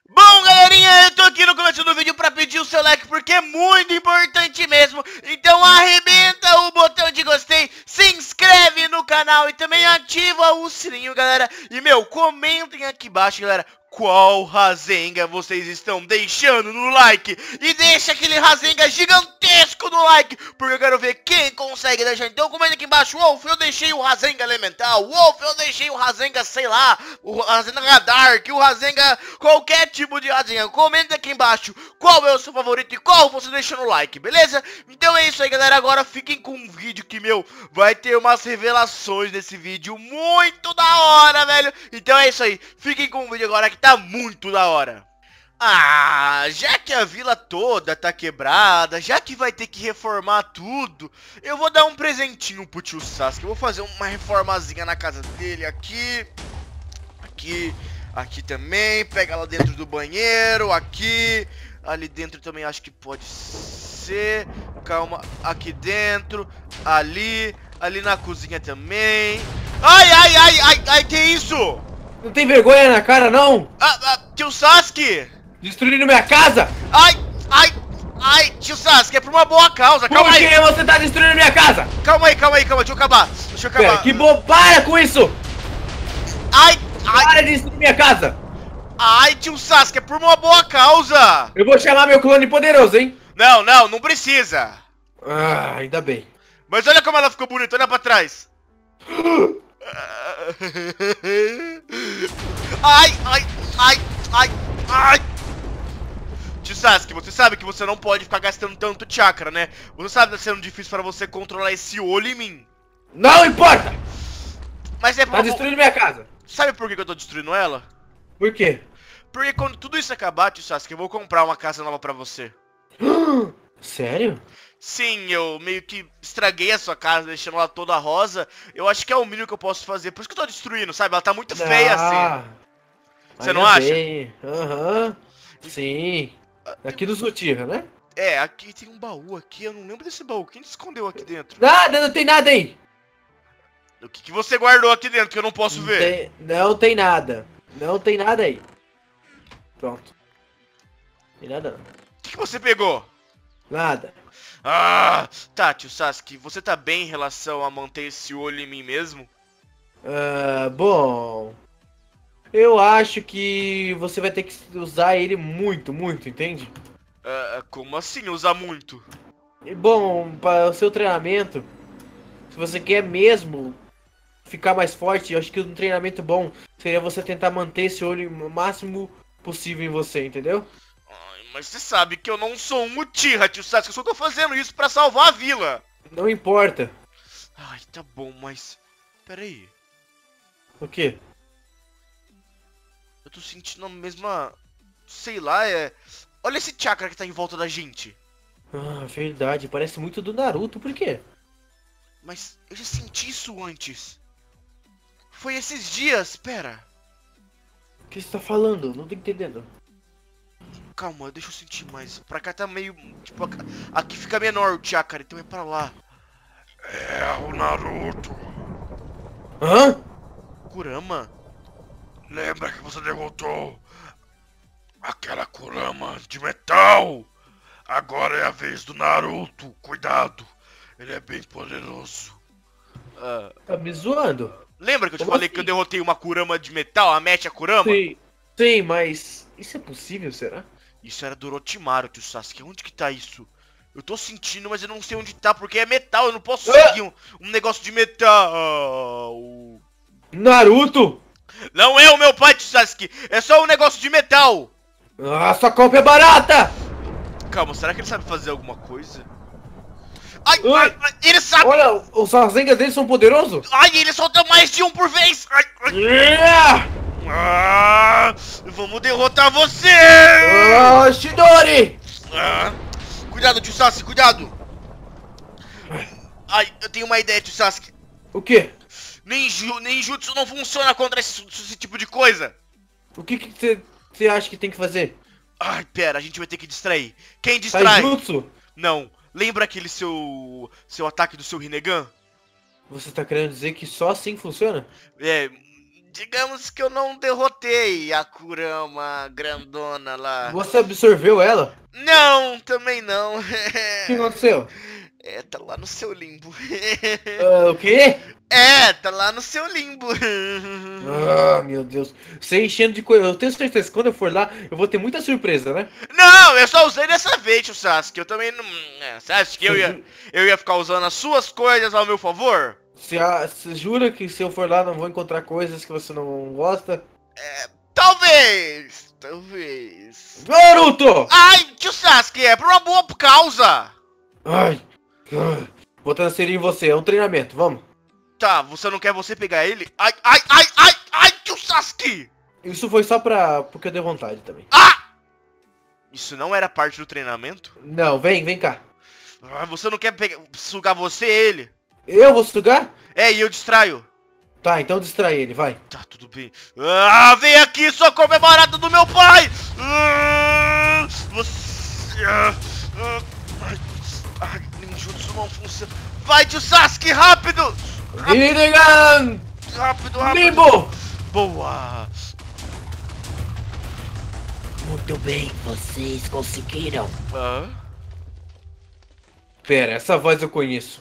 Bom, galerinha, eu tô aqui no começo do vídeo pra pedir o seu like, porque é muito importante mesmo. Então arrebenta o botão de gostei, se inscreve no canal e também ativa o sininho, galera. E, comentem aqui embaixo, galera, qual Rasenga vocês estão deixando no like. E deixa aquele Rasenga gigantesco no like, porque eu quero ver quem consegue deixar. Então comenta aqui embaixo: Wolf, eu deixei o Rasenga Elemental, Wolf, eu deixei o Rasenga, sei lá, o Rasenga Dark, o Rasenga, qualquer tipo de Rasenga. Comenta aqui embaixo qual é o seu favorito e qual você deixa no like, beleza? Então é isso aí, galera. Agora fiquem com um vídeo que, vai ter umas revelações nesse vídeo muito da hora, velho. Então é isso aí, fiquem com o vídeo agora que tá muito da hora. Ah, já que a vila toda tá quebrada, já que vai ter que reformar tudo, eu vou dar um presentinho pro tio Sasuke. Eu vou fazer uma reformazinha na casa dele aqui. Aqui também, pega lá dentro do banheiro, aqui. Ali dentro também acho que pode ser. Calma, aqui dentro, ali na cozinha também. Ai, que isso? Não tem vergonha na cara, não? Tio Sasuke! Destruindo minha casa? Ai, tio Sasuke, é por uma boa causa, calma aí! Por que você tá destruindo minha casa? Calma aí, deixa eu acabar. Para com isso! Ai! Para de destruir minha casa! Ai, tio Sasuke, é por uma boa causa! Eu vou chamar meu clone poderoso, hein? Não precisa! Ah, ainda bem. Mas olha como ela ficou bonita, olha pra trás! Ai! Tio Sasuke, você sabe que você não pode ficar gastando tanto chakra, né? Você sabe que tá sendo difícil pra você controlar esse olho em mim. Não importa! Mas é Tá destruindo minha casa. Sabe por que eu tô destruindo ela? Por quê? Porque quando tudo isso acabar, tio Sasuke, eu vou comprar uma casa nova pra você. Sério? Sim, eu meio que estraguei a sua casa, deixando ela toda rosa. Eu acho que é o mínimo que eu posso fazer. Por isso que eu tô destruindo, sabe? Ela tá muito feia assim. Você não acha? Aham. Sim. Aqui do Sutirra, né? É, aqui tem um baú aqui. Eu não lembro desse baú. Quem escondeu aqui dentro? Nada, não tem nada aí. O que você guardou aqui dentro que eu não posso ver? Não tem nada. Não tem nada aí. Pronto. Tem nada não. O que você pegou? Nada. Ah, tá, tio Sasuke, você tá bem em relação a manter esse olho em mim mesmo? Bom... Eu acho que você vai ter que usar ele muito, entende? Como assim usar muito? E, bom, para o seu treinamento, se você quer mesmo ficar mais forte, eu acho que um treinamento bom seria você tentar manter esse olho o máximo possível em você, entendeu? Ai, mas você sabe que eu não sou um Uchiha, tio Sasuke, eu só tô fazendo isso pra salvar a vila. Não importa. Ai, tá bom, mas... Pera aí. O quê? Eu tô sentindo a mesma... Sei lá, Olha esse chakra que tá em volta da gente. Ah, verdade, parece muito do Naruto, por quê? Mas eu já senti isso antes. Foi esses dias, pera. O que você tá falando? Não tô entendendo. Calma, deixa eu sentir mais. Pra cá tá meio... Tipo, aqui fica menor o chakra, então é pra lá. É o Naruto. Hã? Kurama? Lembra que você derrotou aquela Kurama de metal? Agora é a vez do Naruto. Cuidado, ele é bem poderoso. Tá me zoando? Lembra que eu te Como falei assim? que eu derrotei uma Kurama de metal, a Mecha Kurama? Sim, mas isso é possível, será? Isso era do Orochimaru, tio Sasuke. Onde que tá isso? Eu tô sentindo, mas eu não sei onde tá, porque é metal. Eu não posso seguir um negócio de metal. Naruto! Não é o meu pai, tio Sasuke. É só um negócio de metal. Ah, sua compra é barata! Calma, será que ele sabe fazer alguma coisa? Ai, Ele sabe! olha, os Rasengas deles são poderosos? Ai, ele solta mais de um por vez! Vamos derrotar você! Shidori! Cuidado, tio Sasuke, cuidado! Ai, eu tenho uma ideia, tio Sasuke. O quê? Ninjutsu não funciona contra esse tipo de coisa. O que você acha que tem que fazer? Ai, pera, a gente vai ter que distrair. Quem distrai? Taijutsu? Não. Lembra aquele seu ataque do seu Rinnegan? Você tá querendo dizer que só assim funciona? Digamos que eu não derrotei a Kurama grandona lá. Você absorveu ela? Não, também não. O que aconteceu? É, tá lá no seu limbo. O quê? É, tá lá no seu limbo. Ah, meu Deus. Você enchendo de coisa. Eu tenho certeza que quando eu for lá, eu vou ter muita surpresa, né? Não, eu só usei dessa vez, tio Sasuke. Eu também não. Você acha que eu ia ficar usando as suas coisas ao meu favor? Você jura que se eu for lá não vou encontrar coisas que você não gosta? Talvez. Talvez. Naruto! Ai, tio Sasuke, é por uma boa causa. Ai. Vou transferir em você, é um treinamento, vamos. Tá, você não quer você pegar ele? Ai, ai, ai, ai, ai, tio Sasuke! Isso foi só porque eu dei vontade também. Ah! Isso não era parte do treinamento? Não, vem cá. Ah, você não quer sugar você e ele? Eu vou sugar? É, e eu distraio. Tá, então distrai ele, vai. Tá, tudo bem. Ah, vem aqui, sua comemorada do meu pai! Você... ninjutsu não funciona. Vai, tio Sasuke, rápido! Rinnegan! Rápido, rápido! Limbo! Boa! Muito bem, vocês conseguiram. Ah? Pera, essa voz eu conheço.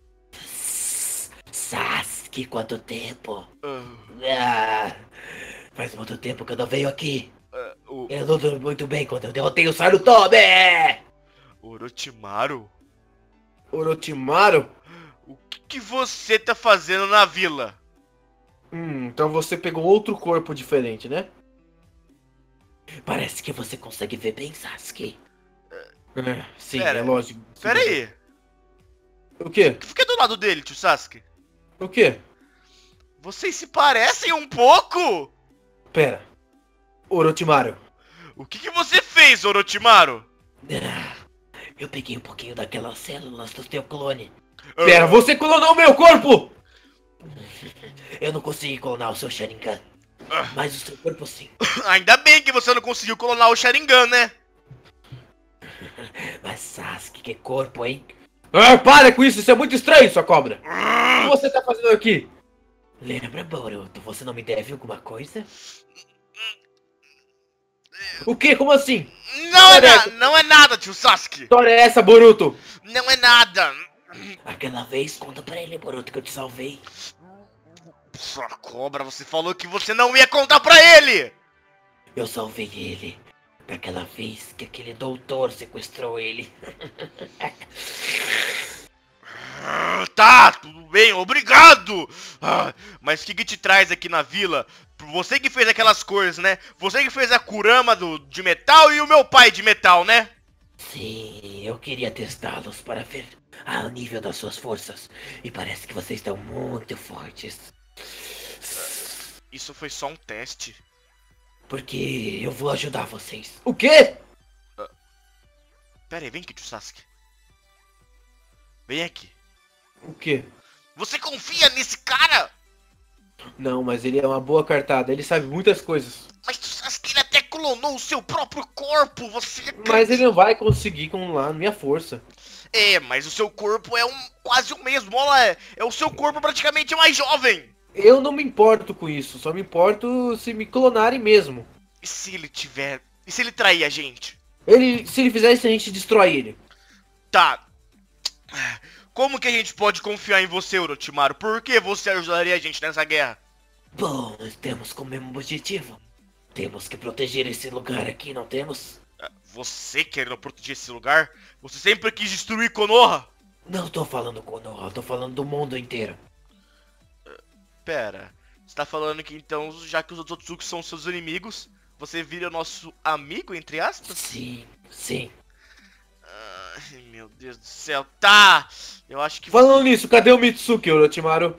Sasuke, quanto tempo? Ah, Faz muito tempo que eu não venho aqui. o Eu luto muito bem quando eu derrotei o Sarutobi! Orochimaru? Orochimaru? O que você tá fazendo na vila? Então você pegou outro corpo diferente, né? Parece que você consegue ver bem, Sasuke. Sim, Pera, é lógico. Pera aí. O quê? Fica do lado dele, tio Sasuke. O quê? Vocês se parecem um pouco? Pera. Orochimaru. O que você fez, Orochimaru? Eu peguei um pouquinho daquelas células do teu clone. Pera, você clonou meu corpo! Eu não consegui clonar o seu Sharingan. Mas o seu corpo sim. Ainda bem que você não conseguiu clonar o Sharingan, né? Mas Sasuke, que corpo, hein? Para com isso é muito estranho, sua cobra! O que você tá fazendo aqui? Lembra, Boruto, você não me deve alguma coisa? O quê? Como assim? Não é nada, tio Sasuke. História é essa, Boruto? Não é nada. Aquela vez, conta pra ele, Boruto, que eu te salvei. Sua cobra, você falou que você não ia contar pra ele. Eu salvei ele. Daquela vez que aquele doutor sequestrou ele. Tá, tudo bem, obrigado. Mas o que te traz aqui na vila? Você que fez aquelas coisas, né? Você que fez a Kurama de metal e o meu pai de metal, né? Sim, eu queria testá-los para ver o nível das suas forças. E parece que vocês estão muito fortes. Isso foi só um teste. Porque eu vou ajudar vocês. O quê? Pera aí, vem aqui, tio Sasuke. Vem aqui. O quê? Você confia nesse cara? Não, mas ele é uma boa cartada, ele sabe muitas coisas. Mas tio Sasuke, ele até clonou o seu próprio corpo, você... Mas ele não vai conseguir com lá minha força. É, mas o seu corpo é quase o mesmo, olha, é o seu corpo praticamente mais jovem. Eu não me importo com isso, só me importo se me clonarem mesmo. E se ele tiver... E se ele trair a gente? Se ele fizer isso, a gente destrói ele. Tá. Como que a gente pode confiar em você, Orochimaru? Por que você ajudaria a gente nessa guerra? Bom, nós temos como mesmo objetivo. Temos que proteger esse lugar aqui, não temos? Você querendo proteger esse lugar? Você sempre quis destruir Konoha? Não tô falando Konoha, tô falando do mundo inteiro. Pera, você tá falando que então, já que os Otsutsuki são seus inimigos, você vira nosso amigo, entre aspas? Sim, sim. Ai, meu Deus do céu, tá! Eu acho que... Falando nisso, cadê o Mitsuki, Orochimaru?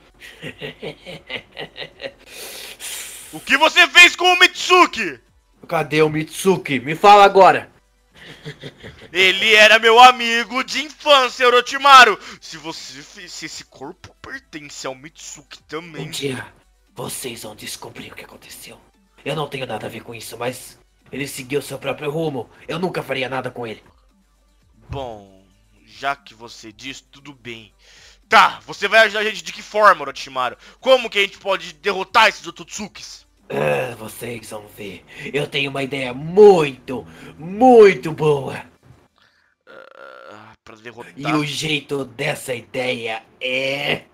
O que você fez com o Mitsuki? Cadê o Mitsuki? Me fala agora. Ele era meu amigo de infância, Orochimaru. Se esse corpo pertence ao Mitsuki também... Um dia, vocês vão descobrir o que aconteceu. Eu não tenho nada a ver com isso, mas ele seguiu seu próprio rumo. Eu nunca faria nada com ele. Bom, já que você diz, tudo bem. Tá, você vai ajudar a gente de que forma, Orochimaru? Como que a gente pode derrotar esses Ototsukis? Vocês vão ver. Eu tenho uma ideia muito, muito boa. Pra derrotar... E o jeito dessa ideia é...